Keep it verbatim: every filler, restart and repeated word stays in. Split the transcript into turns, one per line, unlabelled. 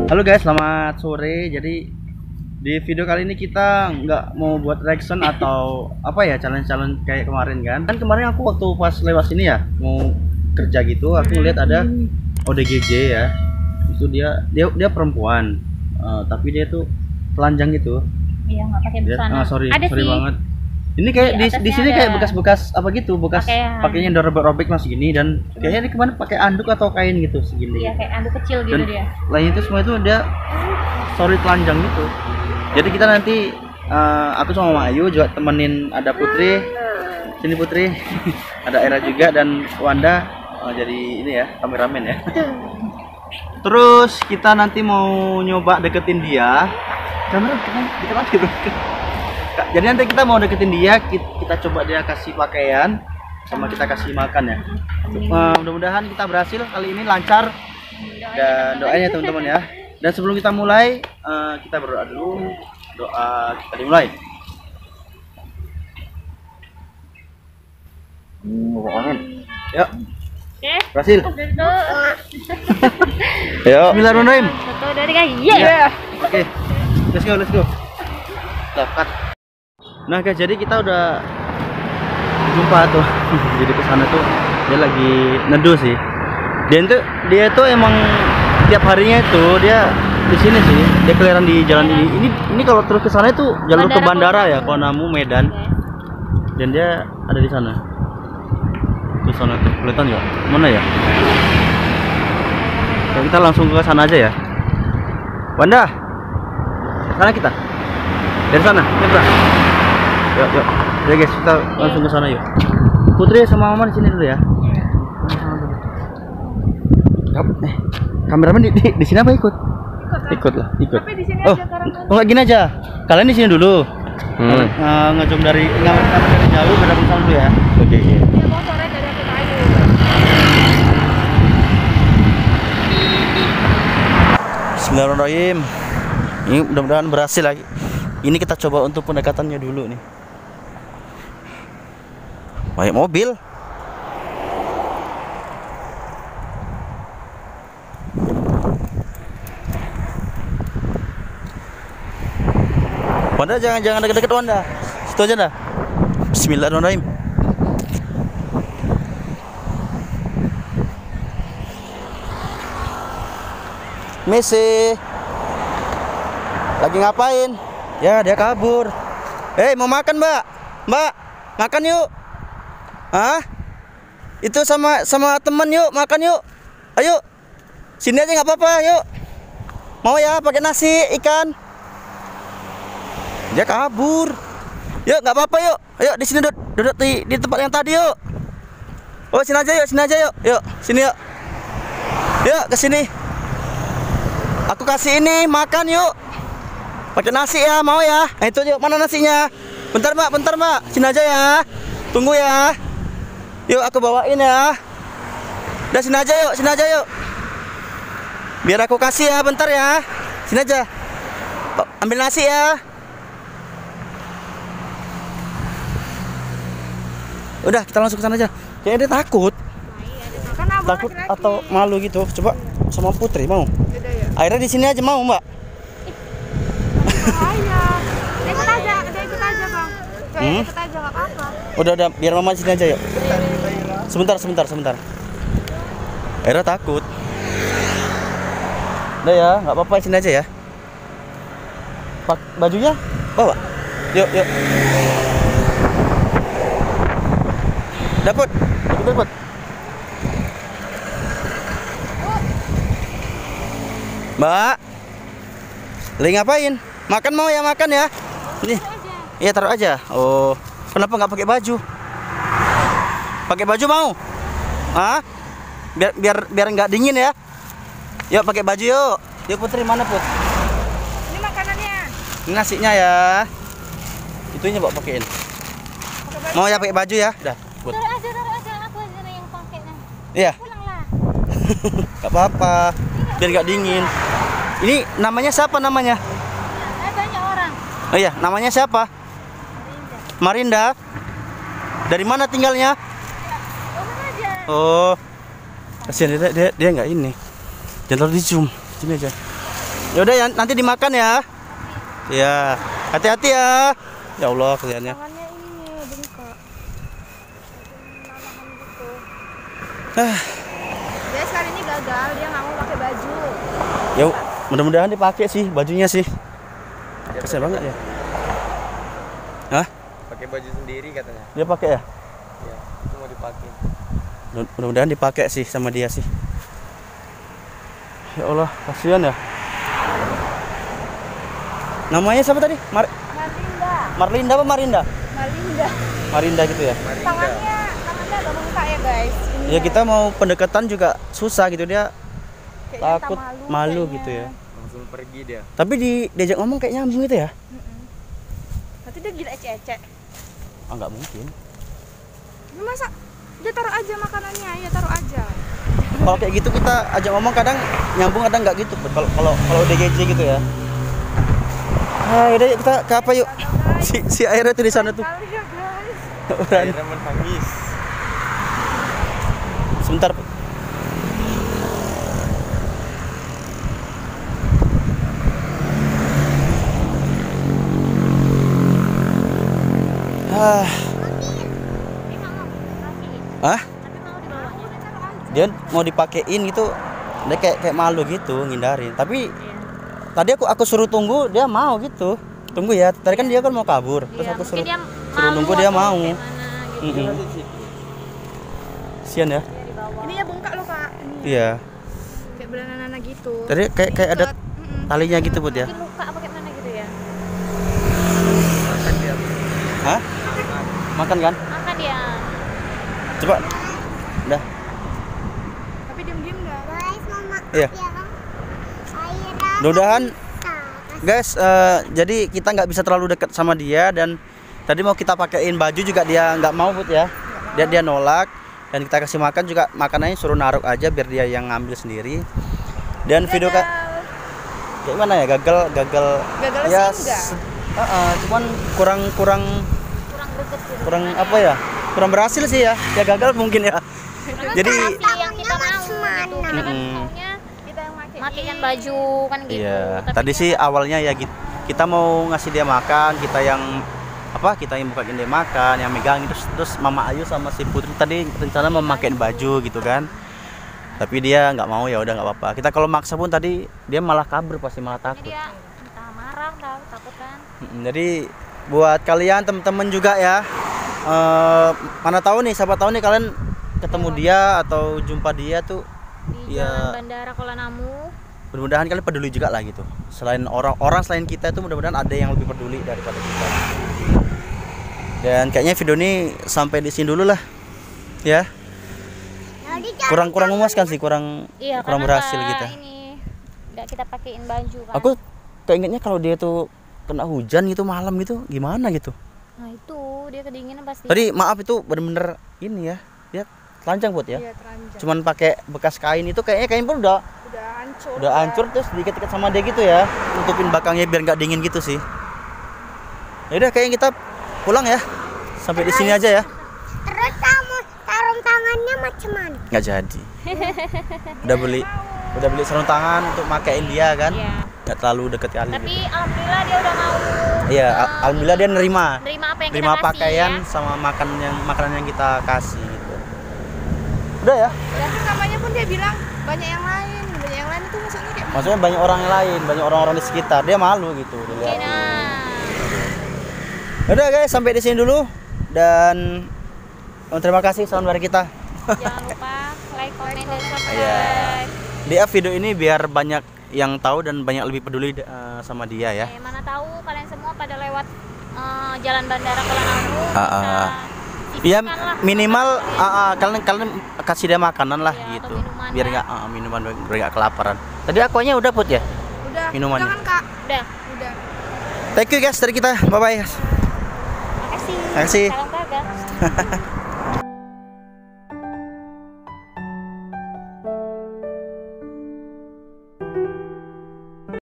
Halo guys, selamat sore. Jadi di video kali ini kita nggak mau buat reaction atau apa ya, challenge-challenge kayak kemarin kan. Kan kemarin aku waktu pas lewat sini ya, mau kerja gitu, aku lihat ada O D G J ya. Itu dia dia dia perempuan, uh, tapi dia tuh telanjang gitu.
Iya, nggak pakai busana.
Ah, sorry,
ada
sorry
sih
banget. Ini kayak di, di sini
ada
kayak bekas-bekas apa gitu, bekas
pakaian.
pakainya udah robek-robek mas segini, dan kayaknya di kemana pakai anduk atau kain gitu segini.
Iya, kayak anduk kecil gitu
Dan
dia.
lain itu semua itu dia sorry telanjang gitu. Jadi kita nanti uh, aku sama Mama Ayu juga temenin, ada Putri, sini Putri, ada Era juga, dan Wanda uh, jadi ini ya, kameramen ya. Terus kita nanti mau nyoba deketin dia. Kamera kan deket lagi bro. Jadi nanti kita mau deketin dia, kita, kita coba dia kasih pakaian, sama kita kasih makan ya. Uh, mudah-mudahan kita berhasil kali ini, lancar, dan doanya teman-teman ya. Dan sebelum kita mulai, uh, kita berdoa dulu. Doa kita dimulai. Hmm, yuk.
Oke.
Berhasil.
Satu,
Yuk. Bismillahirrahmanirrahim.
satu dari tiga. Iya.
Oke. Let's go, let's go. Dapat. Nah guys, jadi kita udah jumpa tuh. Jadi kesana tuh dia lagi neduh sih. Dia itu dia itu emang tiap harinya itu dia di sini sih. Dia keliaran di jalan ini. Ini ini kalau terus ke sana itu jalur ke bandara ya, Kuala Medan. Dan dia ada di sana. Di sana tuh. Kelihatan ya? Mana ya? Ya, kita langsung ke sana aja ya. Wanda. Sana kita. Dari sana, kita. Yuk, yuk. Ya guys, kita langsung ke sana yuk. Putri sama Mama di sini dulu ya. Eh, kameramen di, di, di sini apa ikut? Ikut lah, ikut.
Tapi di sini
Oh,
aja,
oh gini aja. Kalian di sini dulu.
Hmm.
Uh, ngejum dari ngambil dari jauh, beda pesan dulu ya. Oke. Okay.
Dia mau sore dari aku kayu.
Bismillahirrahmanirrahim. Ini mudah-mudahan berhasil lagi. Ini kita coba untuk pendekatannya dulu nih. Banyak mobil. Wanda jangan jangan deket-deket Wanda. Situ aja dah. Bismillahirrahmanirrahim. Messi lagi ngapain? Ya dia kabur. Hei, mau makan Mbak? Mbak, makan yuk. Hah? Itu sama sama teman yuk, makan yuk. Ayo, sini aja nggak apa-apa, yuk. Mau ya pakai nasi ikan? Dia kabur. Yuk, nggak apa-apa yuk. Ayo di sini duduk, duduk di, di tempat yang tadi yuk. Oh sini aja yuk, sini aja yuk. Yuk, sini yuk. Yuk ke sini. Aku kasih ini makan yuk. Pakai nasi ya, mau ya? Nah, itu yuk, mana nasinya? Bentar Mbak, bentar Mbak. Sini aja ya. Tunggu ya. Yuk aku bawain ya. Udah sini aja yuk, sini aja yuk. Biar aku kasih ya, bentar ya. Sini aja. Ambil nasi ya. Udah, kita langsung ke sana aja. Kayaknya dia takut. Takut atau malu gitu. Coba sama Putri mau. Akhirnya di sini aja mau, Mbak.
Ayah, dia ikut aja, dia ikut aja bang. Dia
Hmm?
ikut aja nggak apa-apa.
Udah udah, biar Mama sini aja yuk. Sebentar, sebentar, sebentar. Era takut. Udah ya, nggak apa-apa, sini aja ya. Pak bajunya bawa. Yuk, yuk. Dapat, dapat, dapat. Mbak, lagi ngapain? Makan mau ya, makan ya. Ini, iya taruh aja. Oh, kenapa nggak pakai baju? Pakai baju mau? Hah? Biar biar biar nggak dingin ya. Yuk pakai baju yuk. Yuk Putri, mana Put?
Ini makanannya.
Ini nasinya ya. Itunya bawa pakein. Mau ya pakai baju ya? Udah, Put.
Taruh aja, taruh aja. Aku aja yang pakai nanti.
Iya.
Pulanglah.
Gak apa-apa. Biar nggak dingin. Ini namanya siapa namanya?
Ada banyak orang.
Oh iya, namanya siapa? Marinda. Dari mana tinggalnya?
Langsung aja.
Oh, kasihan dia, dia dia nggak ini. Jangan terlalu di zoom, sini aja. Yaudah ya, nanti dimakan ya. Ya, hati-hati ya. Ya Allah, kelihatannya.
Tangannya ini bengkak. Nanahan gitu.
Ah,
Guys, kali ini gagal, dia nggak mau pakai baju.
ya mudah-mudahan dipakai sih bajunya sih. Kasian banget ya. Hah?
Pakai baju sendiri katanya.
Dia pakai ya?
Ya, itu mau dipakai.
Mudah-mudahan dipakai sih sama dia sih. Ya Allah, kasihan ya. Namanya siapa tadi? Mar
Marlinda.
Marlinda apa Marinda?
Malinda.
Marinda gitu ya.
Tangannya, tangannya agak bengkak ya guys. Ini
Ya kita mau pendekatan juga susah gitu, dia
kayaknya
takut
tak
malu
kayaknya.
gitu ya.
Langsung pergi dia.
Tapi di diajak ngomong kayak nyambung gitu ya?
Mm-mm. Nanti dia gila ecek-ecek.
Ah nggak mungkin.
Ini masa dia taruh aja makanannya, ya taruh aja.
Kalau kayak gitu kita ajak ngomong kadang nyambung, kadang nggak gitu. Kalau kalau kalau D G J gitu ya. Ah, yaudah yuk, kita ke apa yuk? Si si airnya tuh di sana tuh.
Kali ya guys.
Orang.
Akhirnya menangis.
Sebentar. Ah. Ah? Dia mau dipakein gitu. Dia kayak kayak malu gitu, ngindarin. Tapi tadi aku aku suruh tunggu, dia mau gitu. Tunggu ya. Tadi kan dia kan mau kabur. Terus
Iya,
aku suruh
mungkin dia
suruh
malu
nunggu, dia
atau
mau.
kayak mana gitu.
Mm-mm. Sian ya.
Ini ya bengkak loh kak. Ini
Iya.
kayak beranana gitu.
Tadi kayak kayak ada
Diikat. Mm-mm.
talinya gitu Bud ya.
Mungkin luka apa kayak mana gitu ya.
Makan dia.
Hah? Makan kan?
Makan dia.
Coba. Udah.
Tapi diem-diem enggak?
Guys, mama.
Iya.
Akhirnya
Mudah-mudahan guys, eh, jadi kita nggak bisa terlalu dekat sama dia, dan tadi mau kita pakein baju juga dia nggak mau Bud ya. Dia dia nolak, dan kita kasih makan juga makanannya suruh naruh aja biar dia yang ngambil sendiri. Dan video kan kayak mana ya, gagal gagal
Gagal
ya
sih enggak.
se- uh, uh, cuman kurang kurang
Kurang greget gitu.
kurang apa ya, kurang berhasil sih ya, ya gagal mungkin ya. Jadi
Tapi yang kita mau gitu. Kita kan
Mm-mm.
maunya
Kita yang pakai.
matiin baju kan gitu.
iya,
Tapi
tadi
dia
sih
kan-
awalnya ya gitu, kita mau ngasih dia makan, kita yang apa kita yang bukain dia makan, yang megang, terus terus Mama Ayu sama si Putri tadi rencana mau memakai baju gitu kan, tapi dia nggak mau, ya udah nggak apa-apa. Kita kalau maksa pun tadi dia malah kabur, pasti malah
Jadi
takut.
dia entah marah, entah takut kan.
Mm, Jadi buat kalian teman-teman juga ya, eh, mana tahu nih, siapa tahu nih kalian ketemu dia atau jumpa dia tuh,
Di
Iya.
Jalan Bandara Kuala Namu.
mudah-mudahan kalian peduli juga lah gitu. Selain orang-orang selain kita itu, mudah-mudahan ada yang lebih peduli daripada kita. Dan kayaknya video ini sampai di sini dulu lah, ya. Kurang-kurang memuaskan sih, kurang
Iya,
kurang
karena
berhasil
nggak
kita.
Ini nggak kita pakein baju kan.
Aku keingetnya kalau dia tuh kena hujan gitu malam gitu, gimana gitu.
Nah itu dia kedinginan pasti.
Tadi maaf itu bener-bener ini ya, dia telanjang Bud ya.
Iya, teranjang.
Cuman pakai bekas kain itu, kayaknya kain pun udah
Udah hancur.
udah hancur, terus diikat-ikat sama dia gitu ya, nutupin belakangnya biar nggak dingin gitu sih. Ya udah, kayaknya kita pulang ya, sampai di sini aja ya.
terus kamu sarung tangannya macam mana?
Nggak jadi. Udah beli udah beli sarung tangan untuk makain dia kan,
Iya.
nggak terlalu deket kali
Tapi
gitu.
alhamdulillah dia udah mau
Iya,
eh,
al- alhamdulillah dia nerima
nerima apa yang
nerima
kita kasih
pakaian
ya.
sama makan yang makanan yang kita kasih gitu. Udah ya,
Dan namanya pun dia bilang banyak yang lain, banyak yang lain itu maksudnya kayak
maksudnya banyak orang yang lain, banyak orang-orang di sekitar, dia malu gitu
Oke,
dilihat.
nah.
Udah guys, sampai di sini dulu, dan oh, terima kasih salam dari kita.
Jangan lupa like, comment, dan subscribe.
Iya. Di up video ini biar banyak yang tahu dan banyak lebih peduli eh, sama dia ya.
Eh, mana tahu kalian semua pada lewat eh, jalan bandara Kuala Namu.
Ah, ah.
bisa
Ya
sisihkan lah
minimal
makanan
ah, ah, kalian kalian kasih dia makanan lah
Iya,
gitu,
atau minuman
biar
ya.
nggak ah, minuman biar nggak kelaparan. Tadi akuanya udah Put ya,
udah.
minumannya.
Udah kan kak?
Udah,
Udah.
Thank you guys dari kita, bye bye.
makasih.
Makasih.
Salam kagak.